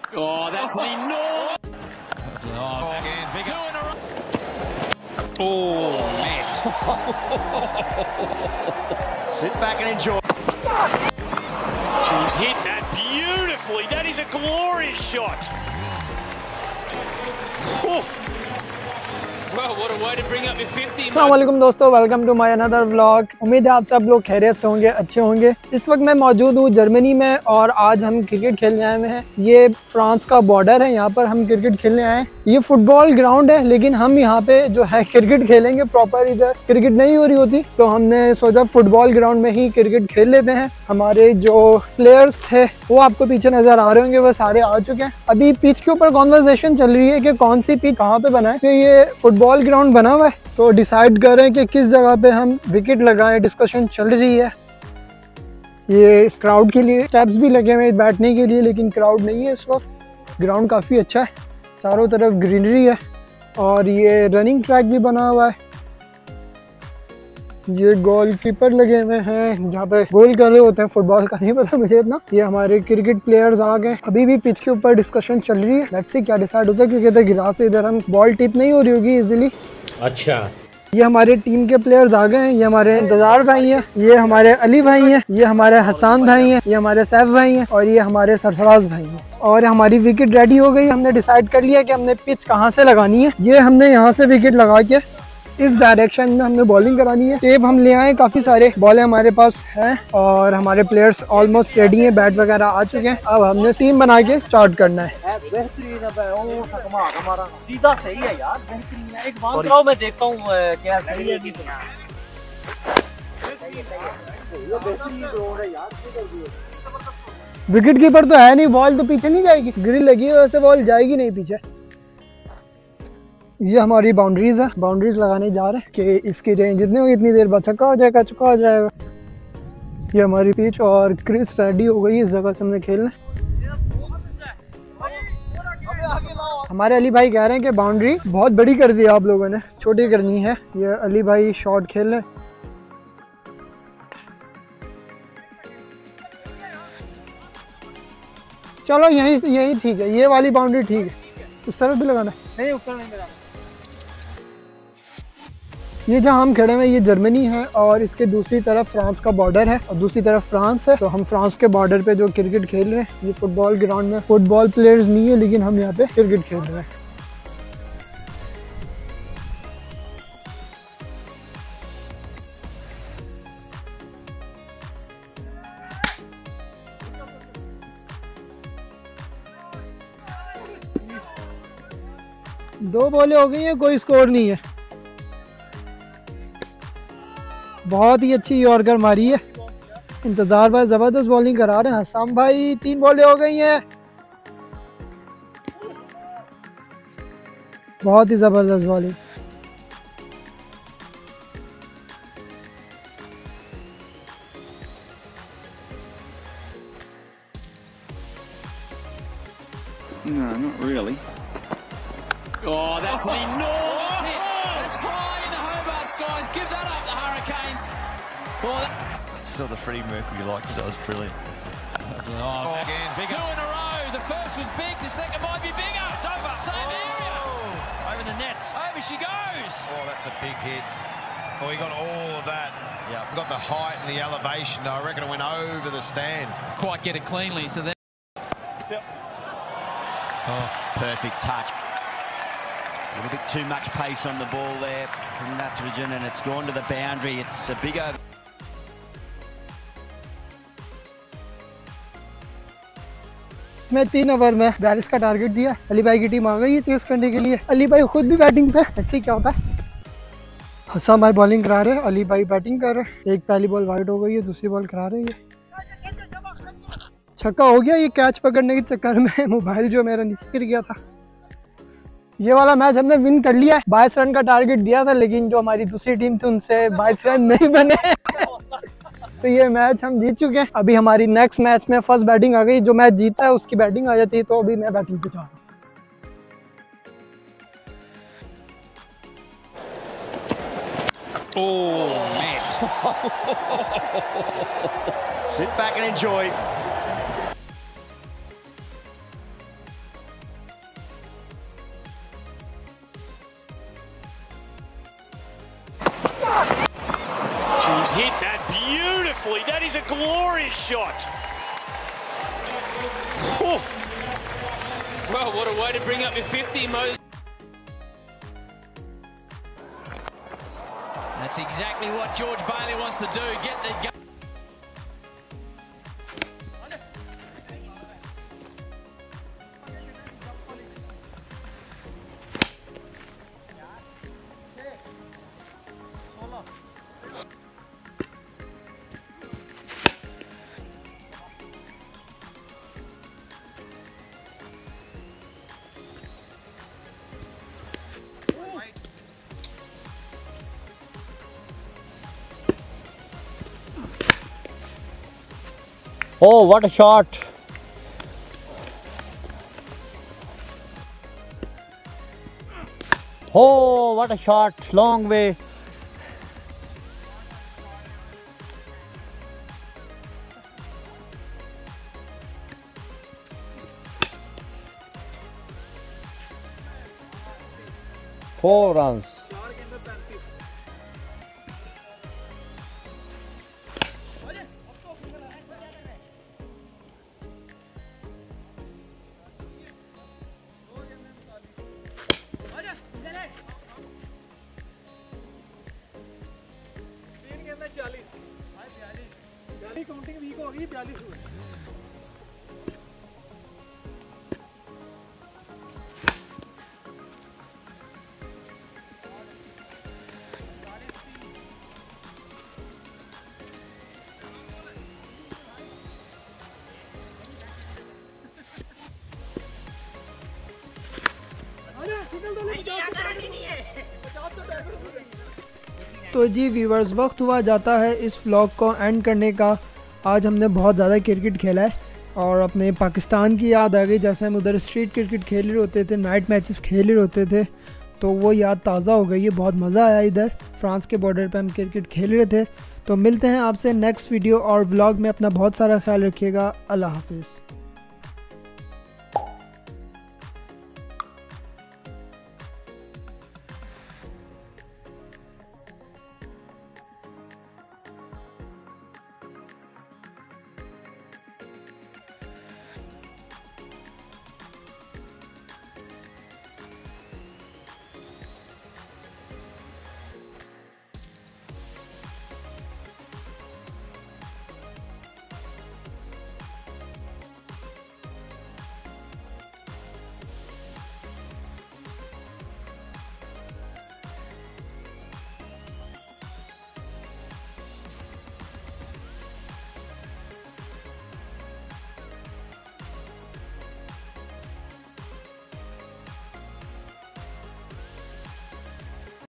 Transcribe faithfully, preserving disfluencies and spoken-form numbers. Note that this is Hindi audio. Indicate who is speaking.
Speaker 1: Oh, that's the enormous.
Speaker 2: Oh, again, big two in a row.
Speaker 1: Oh, net.
Speaker 3: Sit back and enjoy.
Speaker 1: She's hit that beautifully. That is a glorious shot. Oh. Well, what a way to bring up your fifty.
Speaker 4: अस्सलाम वालेकुम दोस्तों, welcome to my another vlog. उम्मीद है आप सब लोग खैरियत से होंगे, अच्छे होंगे। इस वक्त मैं मौजूद हूँ जर्मनी में और आज हम क्रिकेट खेलने आए हुए हैं। ये फ्रांस का बॉर्डर है, यहाँ पर हम क्रिकेट खेलने आए हैं। ये फुटबॉल ग्राउंड है, लेकिन हम यहाँ पे जो है क्रिकेट खेलेंगे। प्रॉपर इधर क्रिकेट नहीं हो रही होती, तो हमने सोचा फुटबॉल ग्राउंड में ही क्रिकेट खेल लेते हैं। हमारे जो प्लेयर्स थे वो आपको पीछे नजर आ रहे होंगे, वो सारे आ चुके हैं। अभी पिच के ऊपर कॉन्वर्सेशन चल रही है कि कौन सी पिच कहाँ पे बना है। तो ये फुटबॉल ग्राउंड बना हुआ है, तो डिसाइड कर रहे हैं कि किस जगह पे हम विकेट लगाएं। डिस्कशन चल रही है। ये इस क्राउड के लिए स्टेप्स भी लगे हुए हैं बैठने के लिए, लेकिन क्राउड नहीं है इस वक्त। ग्राउंड काफ़ी अच्छा है, चारों तरफ ग्रीनरी है और ये रनिंग ट्रैक भी बना हुआ है। ये गोल कीपर लगे हुए हैं जहाँ पे गोल कर रहे होते हैं। फुटबॉल का नहीं पता मुझे इतना। ये हमारे क्रिकेट प्लेयर्स आ गए। अभी भी पिच के ऊपर डिस्कशन चल रही है। लेट्स सी क्या डिसाइड होता है, क्योंकि इधर गिलास से इधर हम बॉल टिप नहीं हो रही होगी इजीली।
Speaker 3: अच्छा,
Speaker 4: ये हमारे टीम के प्लेयर्स आ गए हैं। ये हमारे इंतजार भाई हैं, ये हमारे अली भाई हैं, ये हमारे हसन भाई हैं, ये हमारे सैफ भाई हैं और ये हमारे सरफराज भाई हैं। और हमारी विकेट रेडी हो गई। हमने डिसाइड कर लिया कि हमने पिच कहाँ से लगानी है। ये हमने यहाँ से विकेट लगा के इस डायरेक्शन में हमने बॉलिंग करानी है। टेप हम ले आए, काफ़ी सारे बॉलें हमारे पास हैं और हमारे प्लेयर्स ऑलमोस्ट रेडी हैं। बैट वगैरह आ चुके हैं। अब हमने टीम बना के स्टार्ट करना है।
Speaker 5: बेहतरीन है, सीधा सही है यार, बेहतरीन है। एक बात बताओ, मैं देखता हूँ क्या सही है।
Speaker 4: विकेट कीपर तो है नहीं, बॉल तो पीछे नहीं जाएगी। ग्रिल लगी है, वैसे बॉल जाएगी नहीं पीछे। ये हमारी बाउंड्रीज है, बाउंड्रीज लगाने जा रहे हैं कि इसकी रेंज जितनी होगी इतनी देर बाद छक्का हो जाएगा, चौका हो जाएगा। ये हमारी पिच और क्रिस रेडी हो गई इस जगह से हमने खेलना। हमारे अली भाई कह रहे हैं कि बाउंड्री बहुत बड़ी कर दी आप लोगों ने, छोटी करनी है। ये अली भाई शॉट खेल रहे। चलो यही यही ठीक है, ये वाली बाउंड्री ठीक है। उस तरफ भी लगाना नहीं, उस तरफ नहीं लगाना। ये जहाँ हम खड़े हैं ये जर्मनी है और इसके दूसरी तरफ फ्रांस का बॉर्डर है और दूसरी तरफ फ्रांस है। तो हम फ्रांस के बॉर्डर पे जो क्रिकेट खेल रहे हैं, ये फुटबॉल ग्राउंड में फुटबॉल प्लेयर्स नहीं है, लेकिन हम यहाँ पे क्रिकेट खेल रहे हैं। दो बॉलें हो गई हैं, कोई स्कोर नहीं है। बहुत ही अच्छी यॉर्कर मारी है। इंतजार भाई जबरदस्त बॉलिंग करा रहे हैं। हसन भाई तीन बॉलें हो गई हैं, बहुत ही जबरदस्त bowling.
Speaker 3: No, not really.
Speaker 1: Oh, that's the enormous hit. That's high in the Hobart skies. Give that up, the Hurricanes. Oh, that...
Speaker 2: Still the Freddie Mercury like, that was brilliant. Oh, again, big two in a row. The first was big, the second might be bigger. It's over, same
Speaker 3: Oh.
Speaker 2: area. Over the nets. Over she goes.
Speaker 6: Oh, that's a big hit. Oh, he got all of that.
Speaker 2: Yeah.
Speaker 6: Got the height and the elevation. I reckon it went over the stand.
Speaker 1: Quite get it cleanly, so then...
Speaker 2: Oh, perfect touch. A little bit too much pace on the ball there from Nathrajan, and it's gone to the boundary. It's a big over.
Speaker 4: मैं तीन ओवर में बयालीस का टारगेट दिया। अली भाई की टीम आ गई है तेज करने के लिए। अली भाई खुद भी बैटिंग पे। ऐसे क्या होता है, हसन भाई बॉलिंग करा रहे हैं, अली भाई बैटिंग कर रहे हैं। एक पहली बॉल वाइड हो गई है, दूसरी बॉल करा रही है। छक्का हो गया। ये कैच पकड़ने के चक्कर में मोबाइल जो मेरा नीचे गिर गया था। ये वाला मैच हमने विन कर लिया है। बाईस रन का टारगेट दिया था, लेकिन जो हमारी दूसरी टीम थी उनसे बाईस रन नहीं बने। तो ये मैच हम जीत चुके हैं। अभी हमारी नेक्स्ट मैच में फर्स्ट बैटिंग आ गई। जो मैच जीता है उसकी बैटिंग आ जाती है, तो अभी मैं बैटिंग पे जा रहा हूँ।
Speaker 3: Oh, net. Sit back and enjoy.
Speaker 7: He's hit that beautifully. That is a glorious shot. Oh.
Speaker 1: Well, what a way to bring up your fifty, Moses. That's exactly what George Bailey wants to do. Get the gun.
Speaker 5: Oh, what a shot! Oh, what a shot! Long way. Four runs.
Speaker 4: Counting weak हो गई, बयालीस हुए। तो जी व्यूवर्स, वक्त हुआ जाता है इस व्लॉग को एंड करने का। आज हमने बहुत ज़्यादा क्रिकेट खेला है और अपने पाकिस्तान की याद आ गई। जैसे हम उधर स्ट्रीट क्रिकेट खेल रहे होते थे, नाइट मैचेस खेल रहे होते थे, तो वो याद ताज़ा हो गई है। बहुत मज़ा आया इधर फ्रांस के बॉर्डर पे हम क्रिकेट खेल रहे थे। तो मिलते हैं आपसे नेक्स्ट वीडियो और व्लॉग में। अपना बहुत सारा ख्याल रखिएगा। अल्लाह हाफिज़।